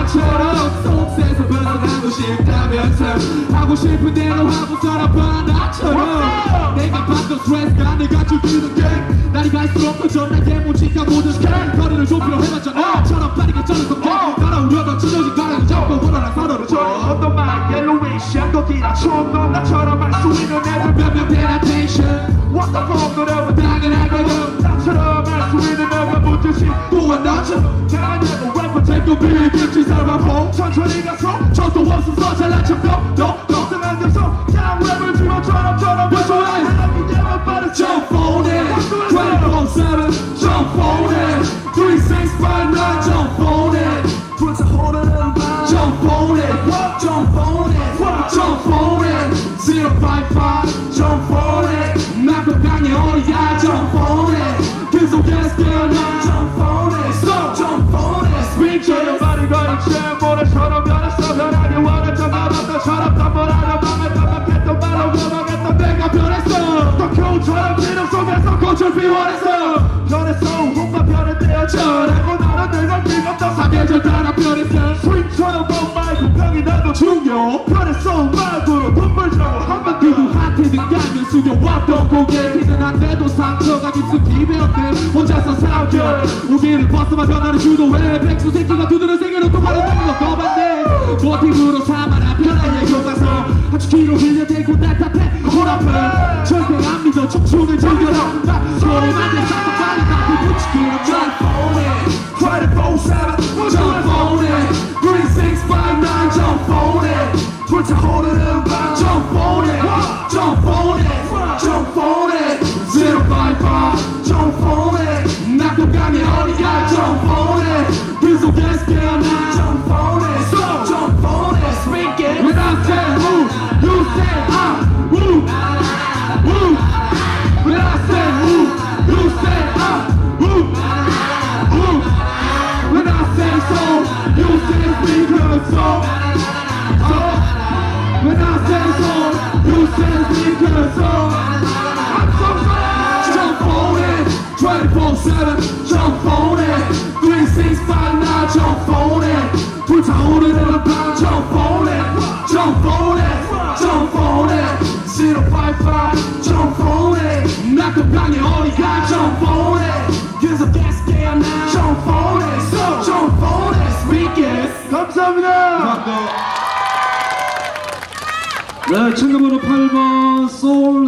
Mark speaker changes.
Speaker 1: 나처럼 속세서 벗어나고 싶다면서 하고 싶은 대로 하고 살아봐 나처럼 내가 받던 스트레스가 내가 죽이는 게 날이 갈수록 커져 나의 무지가 모든 스캔 거리를 좁히려 해봤자 나처럼 빠르게 쩌는 성격 따라오려던 찢어진 가랑이 잡고 원하는 서로를 줘 어떤 말 옐로우이시한 거기나 총각 나처럼 할 수 있는 애들 몇몇 대한 텐션 What the fuck 너라면 당연하거든 나처럼 할 수 있는 애가 묻듯이 또한 나처럼 당연하고 래퍼 take a 김치 살바보 천천히 가서 저도 없어서 잘난 척도 너 등한 녀석 그냥 랩을 주어처럼 요소해 내가 빠른 Jump on it 24/7 Jump on it 3659 Jump on it 불타오르는 밤 Jump on it Jump on it Jump on it 055 Jump on it 나 건강해 어디야 Jump on it 그 속에서 깨어나 Jump on it So Jump on it Speaking 말이 거리지 모래처럼 변했어 변하기 원했던 나봤다처럼 덤벌하려 방했던 말로 넘어갔던 내가 변했어 도쿄처럼 기름 속에서 꽃을 피워냈어 변했어 뭔가 변했대요 전하고 나는 내가 뜨겁다 사계절 따라 변했어 스윙처럼 못 말고 병이 나도 중요 변했어 말고 돈 벌자고 한번 누구한테든 가면 숙여왔던 고개기는 한데도 상처가 깊숙이 배었대 혼자서 싸우겨 우기를 벗어만 변하는 주도해 백수 새끼가 두드는 세계로 똑바로 넘는 거 거반대 모티브로 삼아라 편하게 교과서 아주 뒤로 흘려대고 날 탓해 호라프 절대 안 믿어 청춘을 즐겨라 나 소리만 내 빨리 다 붙이기로 Jump on it 24/7 Jump on it 3659 Jump on it 불타오르는 밤 Jump on it Jump on it Jump on it 055 Jump on it 나 건강해 어디야 Jump on it 그 속에서 깨어나 Jump on it So Jump on it Speak it When I say move You say ah move Move When I say move You say ah move Move When I say so You say speaker so So When I say so You say speaker so I'm so sorry Jump on it 24/7 Jump on it 3659 Jump on it 불타오르는 밤 Jump on it Jump on it Jump on it 055 Jump on it 나 건강해 어디가 Jump on it 계속 깨어나 Jump on it So Jump on it Speak it 감사합니다
Speaker 2: 네, 참가8번 소울